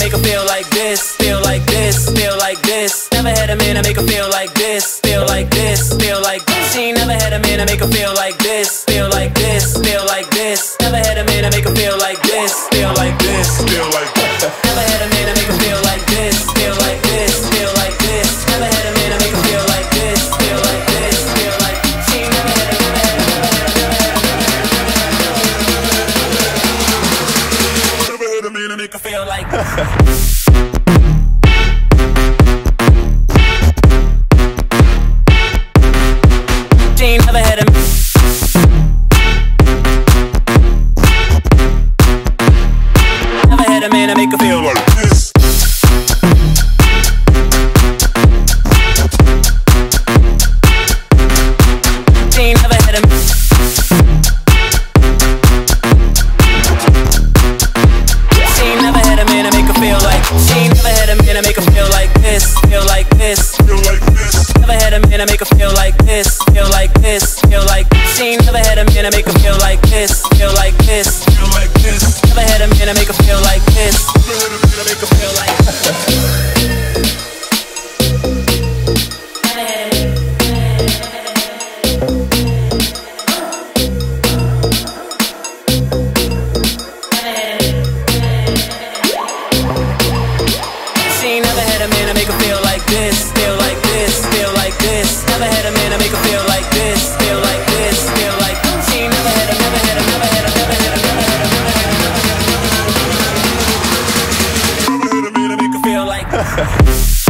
make her feel like this, feel like this, feel like this. Never had a man to make her feel like this, feel like this, feel like this. She ain't never had a man to make her feel like this, feel like this, feel like this. Never had a man to make her feel like this, feel like this, feel like this. Never had a man to make her feel like this, feel like this, feel like this. Never had a man to make her feel like this, feel like this, feel like this. She ain't never had a, never had a, never had a, never had a man to make her feel like this. She ain't never had a, never had a man to make her feel like this. She ain't never had a, she ain't never had a man to make her feel like, she ain't never had a man to make her feel like this, feel like this, feel like this. Never had a man to make her feel like this, feel like this, feel like this. She ain't never had a man to make her feel like this, feel like this, feel like this. Never had a man to make her feel like this, never had a man to make her feel like She ain't never had a man to make her feel like this, feel like this, feel like this. Never had a man to make her feel like this, feel like this, feel like this. She ain't never had a, never had a, never had a, never had a, never had a, never had a, never had a man to make her feel like